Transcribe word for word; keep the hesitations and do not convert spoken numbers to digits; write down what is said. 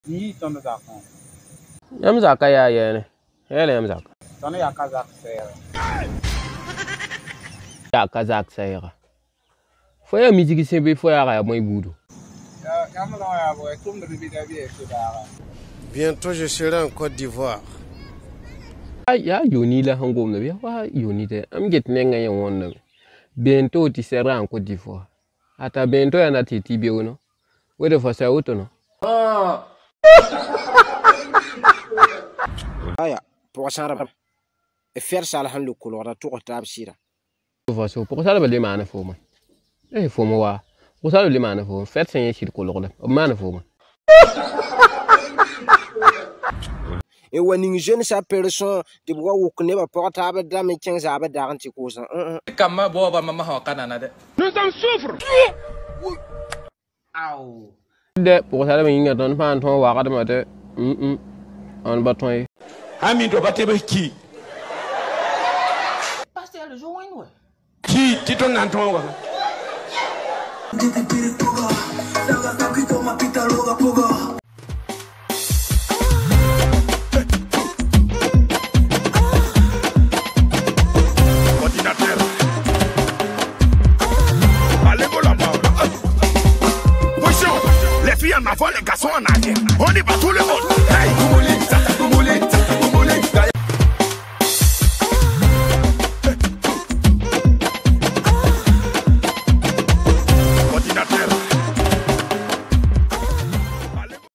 Ni ton zakon. Yam zaka ya yene. Hele yam zaka. Ton ya kazak sera. Ya kazak sera. Faut ya musique sembe faut ya ya moy boudou. Ya ya mo ya bo tum de bida bi e dara. Bientôt je serai en Côte d'Ivoire. Ya yoni la hangom na bi wa yoni de am get nenga yan wonna. Bientôt tu seras en Côte d'Ivoire. Ata bientôt ya na titi bi wono. We de fa sa auto no. Ah. Aya, pour ça et faire ça la le couleur tout retable sira. Faso pour ça le mana fo man. Eh fo mo wa. Pour ça le mana fo. Faire ça yé sur couleur la. Mana fo man. Et when une jeune sa personne de bois ou connaît pas portable dans mes quinze à bas d'arrêter cause. Kama boba mama ha kanana de. Nous en souffre. Au. De pour ça le minga don fan ton wa ka de mate. Hum hum. On ba ton. Ami do batebe qui? Pasteur le jour ouais. Qui qui ton anton wa? Ordinateur. Allez go là-bas. Les filles en avant, les garçons en arrière. On y va tout le monde.